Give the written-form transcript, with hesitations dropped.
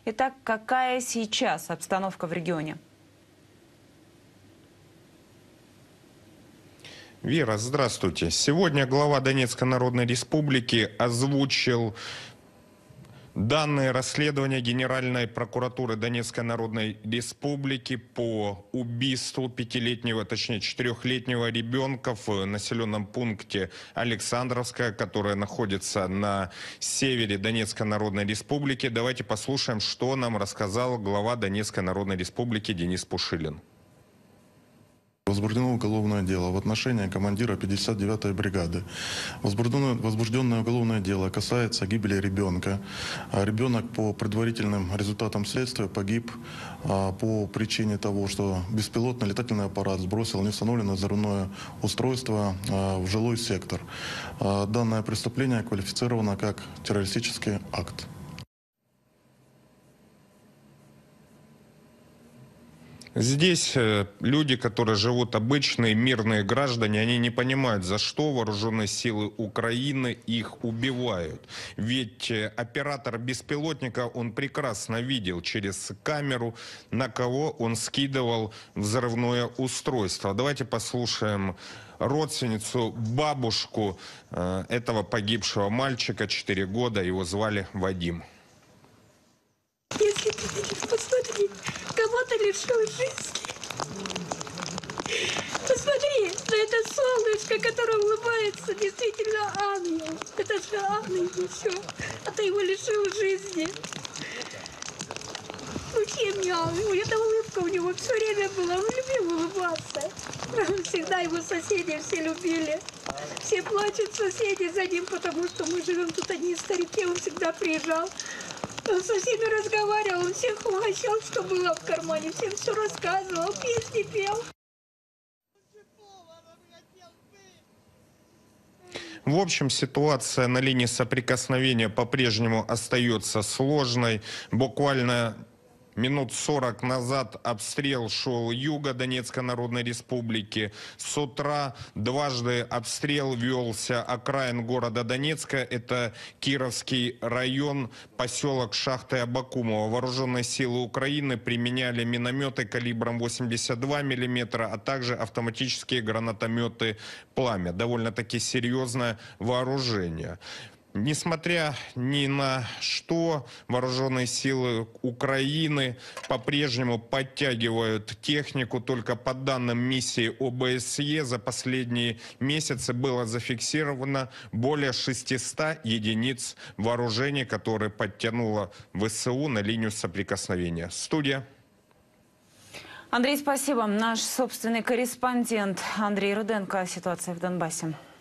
Итак, какая сейчас обстановка в регионе? Вера, здравствуйте. Сегодня глава Донецкой Народной Республики озвучил данные расследования Генеральной прокуратуры Донецкой Народной Республики по убийству четырехлетнего ребенка в населенном пункте Александровское, которое находится на севере Донецкой Народной Республики. Давайте послушаем, что нам рассказал глава Донецкой Народной Республики Денис Пушилин. Возбуждено уголовное дело в отношении командира 59-й бригады. Возбужденное уголовное дело касается гибели ребенка. Ребенок по предварительным результатам следствия погиб по причине того, что беспилотный летательный аппарат сбросил неустановленное взрывное устройство в жилой сектор. Данное преступление квалифицировано как террористический акт. Здесь люди, которые живут, обычные мирные граждане, они не понимают, за что вооруженные силы Украины их убивают. Ведь оператор беспилотника, он прекрасно видел через камеру, на кого он скидывал взрывное устройство. Давайте послушаем родственницу, бабушку этого погибшего мальчика, 4 года, его звали Вадим. Если ты видишь, посмотри, кого-то лишил жизни. Посмотри на это солнышко, которое улыбается, действительно ангел. Это же ангел еще, а ты его лишил жизни. Ну чем не ангел? Эта улыбка у него все время была, он любил улыбаться. Всегда его соседи все любили. Все плачут соседи за ним, потому что мы живем тут одни старики, он всегда приезжал. Он со всеми разговаривал, он всех угощал, что было в кармане, всем все рассказывал, песни пел. В общем, ситуация на линии соприкосновения по-прежнему остается сложной. Буквально минут 40 назад обстрел шел юга Донецкой Народной Республики. С утра дважды обстрел велся окраин города Донецка. Это Кировский район, поселок Шахты Абакумова. Вооруженные силы Украины применяли минометы калибром 82 мм, а также автоматические гранатометы «Пламя». Довольно-таки серьезное вооружение. Несмотря ни на что, вооруженные силы Украины по-прежнему подтягивают технику. Только по данным миссии ОБСЕ за последние месяцы было зафиксировано более 600 единиц вооружений, которые подтянуло ВСУ на линию соприкосновения. Студия. Андрей, спасибо. Наш собственный корреспондент Андрей Руденко о ситуации в Донбассе.